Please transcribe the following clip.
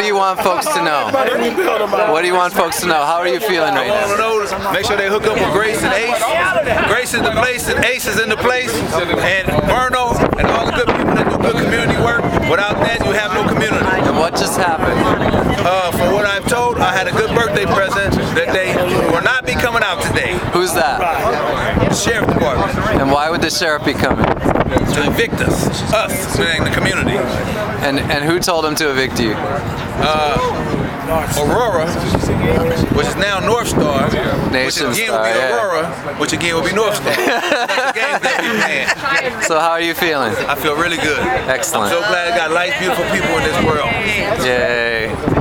do you want folks to know? What do you want folks to know? How are you feeling right now? Make sure they hook up with Grace and Ace. Grace is the place and Ace is in the place. And Bernal and all the good people that do good community work. Without that, you have no community. And what just happened? From what I've told, I had a good birthday present that they will not be coming out today. Who's that? The Sheriff Department. And why would the sheriff be coming? To evict us being the community. And who told him to evict you? Aurora, which is now Northstar, which again will be Aurora, which again will be Northstar. That's the game that we're playing. So how are you feeling? I feel really good. Excellent. I'm so glad I got nice, beautiful people in this world. Yay.